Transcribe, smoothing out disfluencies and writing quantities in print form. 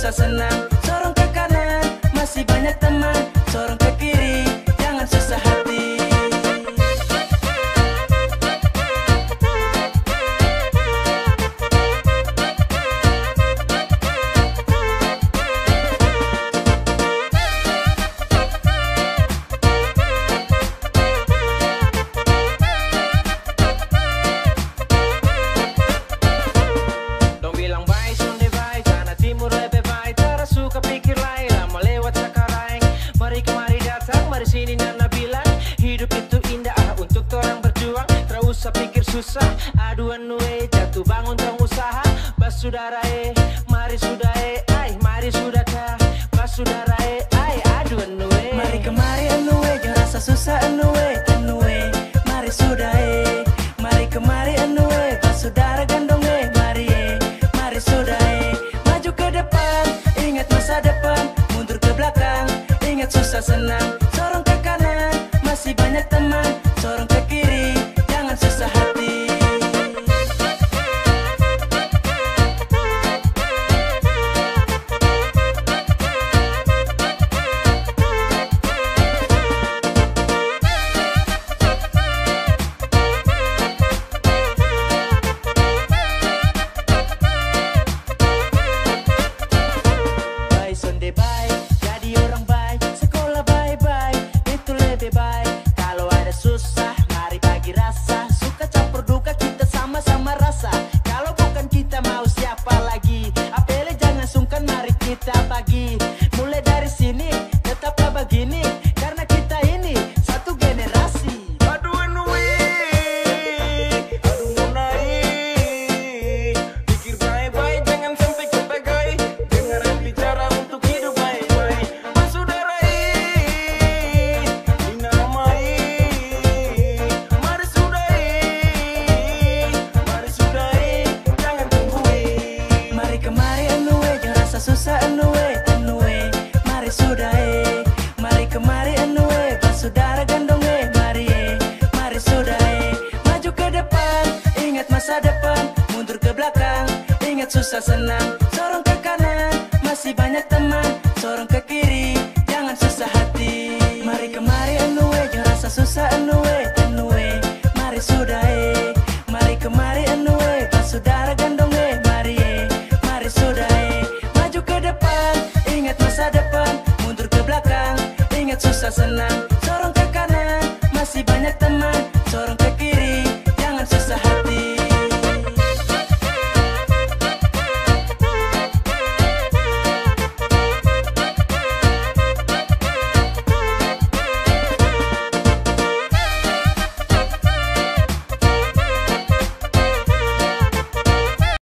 susah senang. Sorong ke kanan, masih banyak teman. Sorong ke kiri, jangan susah hati. Dong bilang baik, sonde baik, karena timur lebih baik. Tara suka pikir lain, lama lewat sekarang. Mari kemari datang, mari sini Nana bilang hidup itu indah untuk orang berjuang. Tak usah pikir susah, aduan nue jatuh bangun dong usaha. Bas saudara mari sudah ay, mari sudah dah. Bas saudara ay, aduan nue. Mari kemari anue, jangan rasa susah anue. Mari sudah mari kemari anue. Pas saudara gandong mari sudah maju ke depan, ingat masa depan. Mundur ke belakang, ingat susah senang. Sorong ke kanan, masih banyak teman. Sorong ke kiri, jangan susah hati. Baik sonde baik, jadi orang baik. Sekolah baik-baik, itu lebih baik. Kalau ada susah, mari bagi rasa. Suka campur duka, kita sama-sama rasa. Kalau bukan kita mau siapa lagi? Apele jangan sungkan, mari kita bagi. Mulai dari sini, tetaplah begini. Karena kita ini satu generasi. Aduh nue, aduh mau naik. Pikir baik-baik, jangan sampai kepagai. Dengaran bicara untuk hidup baik-baik. Mas saudara dinamai. Mari sudah jangan tunggu. Mari kemari anue, jangan rasa susah anue. Mari sudah mari kemari anue. Pas saudara gandong mari sudah maju ke depan, ingat masa depan. Mundur ke belakang, ingat susah senang. Sorong ke kanan, masih banyak teman. Sorong ke kiri, jangan susah hati. Mari kemari anue, jangan rasa susah anue. Mari sudah mari kemari anue. Pas saudara gandong mari sudah maju ke depan, ingat masa depan. Mundur ke belakang, ingat susah senang.